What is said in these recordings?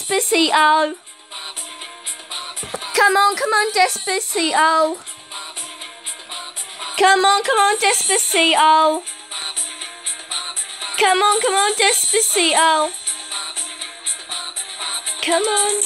Despacito. Come on, Despacito. Come on, Despacito. Come on, Despacito. Come on.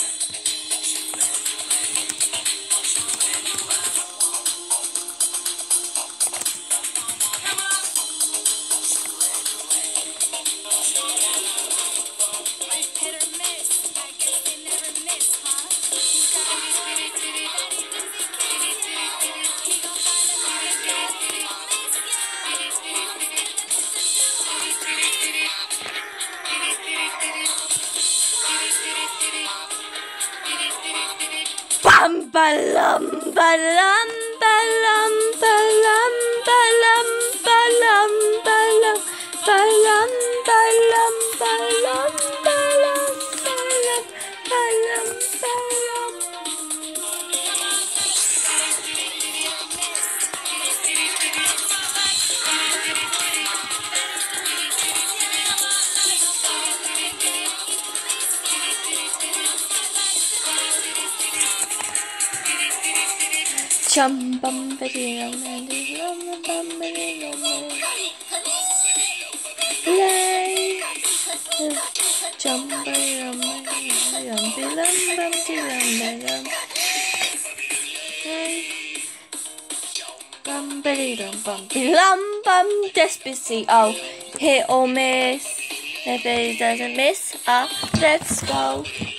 Bam balam balam balam balam balam balam balam balam balam balam balam balam balam balam. Chum bum video lay chum bum Despacito, hit or miss. If it doesn't miss, let's go.